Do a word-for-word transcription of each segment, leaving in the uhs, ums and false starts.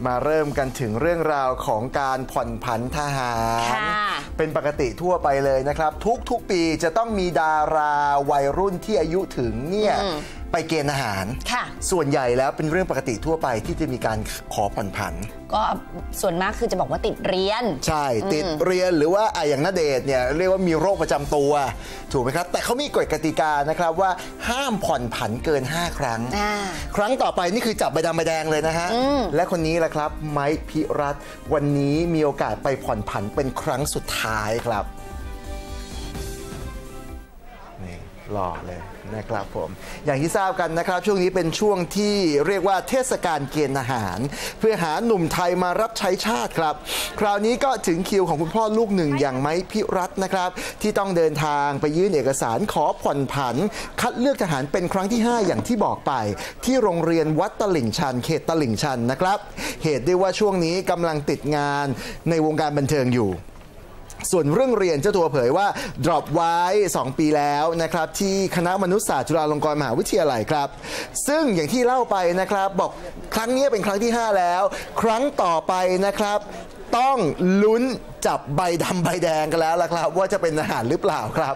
มาเริ่มกันถึงเรื่องราวของการผ่อนผันทหารเป็นปกติทั่วไปเลยนะครับทุกๆปีจะต้องมีดาราวัยรุ่นที่อายุถึงเนี่ยไปเกณฑ์อาหารส่วนใหญ่แล้วเป็นเรื่องปกติทั่วไปที่จะมีการขอผ่อนผันก็ส่วนมากคือจะบอกว่าติดเรียนใช่ติดเรียนหรือว่าอย่างณเดชน์เนี่ยเรียกว่ามีโรคประจำตัวถูกไหมครับแต่เขามีกฎกติกานะครับว่าห้ามผ่อนผันเกินห้าครั้งครั้งต่อไปนี่คือจับใบดำใบแดงเลยนะฮะและคนนี้แหละครับไมค์พิรัตน์วันนี้มีโอกาสไปผ่อนผันเป็นครั้งสุดท้ายครับนี่หล่อเลยนะครับผมอย่างที่ทราบกันนะครับช่วงนี้เป็นช่วงที่เรียกว่าเทศกาลเกณฑ์อาหารเพื่อหาหนุ่มไทยมารับใช้ชาติครับคราวนี้ก็ถึงคิวของคุณพ่อลูกหนึ่งอย่างไมค์พิรัตน์นะครับที่ต้องเดินทางไปยื่นเอกสารขอผ่อนผันคัดเลือกทหารเป็นครั้งที่ห้าอย่างที่บอกไปที่โรงเรียนวัดตลิ่งชันเขตตลิ่งชันนะครับเหตุได้ว่าช่วงนี้กำลังติดงานในวงการบันเทิงอยู่ส่วนเรื่องเรียนเจ้าตัวเผยว่า drop ไว้สองปีแล้วนะครับที่คณะมนุษยศาสตร์จุฬาลงกรณ์มหาวิทยาลัยครับซึ่งอย่างที่เล่าไปนะครับบอกครั้งนี้เป็นครั้งที่ห้าแล้วครั้งต่อไปนะครับต้องลุ้นจับใบดำใบแดงกันแล้วล่ะครับว่าจะเป็นทหารหรือเปล่าครับ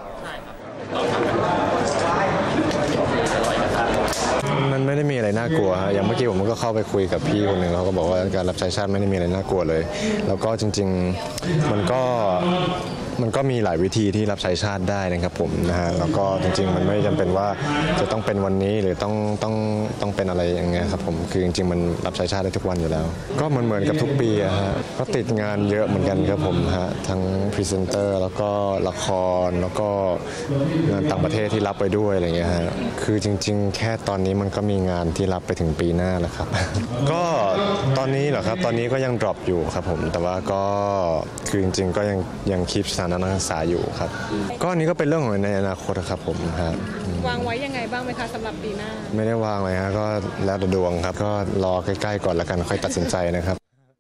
มันไม่ได้มีอะไรน่ากลัวอย่างเมื่อกี้ผมก็เข้าไปคุยกับพี่คนหนึ่งเขาก็บอกว่าการรับใช้ชาติไม่ได้มีอะไรน่ากลัวเลยแล้วก็จริงๆมันก็มันก็มีหลายวิธีที่รับใช้ชาติได้นะครับผมนะฮะแล้วก็จริงๆมันไม่จำเป็นว่าจะต้องเป็นวันนี้หรือต้องต้องต้องเป็นอะไรอย่างเงี้ยครับผมคือจริงๆมันรับใช้ชาติได้ทุกวันอยู่แล้วก็เหมือนเหมือนกับทุกปีอะฮะก็ติดงานเยอะเหมือนกันครับผมฮะทั้งพรีเซนเตอร์แล้วก็ละครแล้วก็งานต่างประเทศที่รับไปด้วยอะไรเงี้ยฮะคือจริงๆแค่ตอนนี้มันก็มีงานที่รับไปถึงปีหน้าแล้วครับก็ตอนนี้เหรอครับตอนนี้ก็ยัง drop อยู่ครับผมแต่ว่าก็คือจริงๆก็ยังยังคีปสถานะนักศึกษาอยู่ครับก็อันนี้ก็เป็นเรื่องของในอนาคตครับผมครับวางไว้ยังไงบ้างไหมคะสำหรับปีหน้าไม่ได้วางเลยฮะก็แล้วแต่ดวงครับก็รอใกล้ๆก่อนแล้วกันค่อยตัดสินใจนะครับ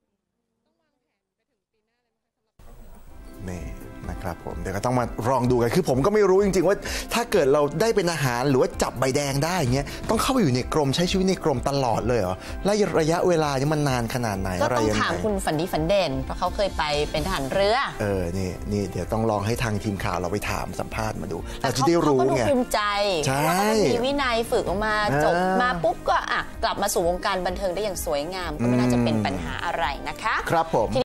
นี่นะครับผมเดี๋ยวก็ต้องมาลองดูกันคือผมก็ไม่รู้จริงๆว่าถ้าเกิดเราได้เป็นอาหารหรือว่าจับใบแดงได้เงี้ยต้องเข้าไปอยู่ในกรมใช้ชีวิตในกรมตลอดเลยเหรอและระยะเวลานี่มันนานขนาดไหนก็ต้องถามคุณฝันดีฝันเด่นเพราะเขาเคยไปเป็นทหารเรือเออนี่นี่เดี๋ยวต้องลองให้ทางทีมข่าวเราไปถามสัมภาษณ์มาดูเราจะได้รู้ไงภูมิใจเพราะว่ามีวินัยฝึกออกมาจบมาปุ๊บก็อ่ะกลับมาสู่วงการบันเทิงได้อย่างสวยงามก็ไม่น่าจะเป็นปัญหาอะไรนะคะครับผม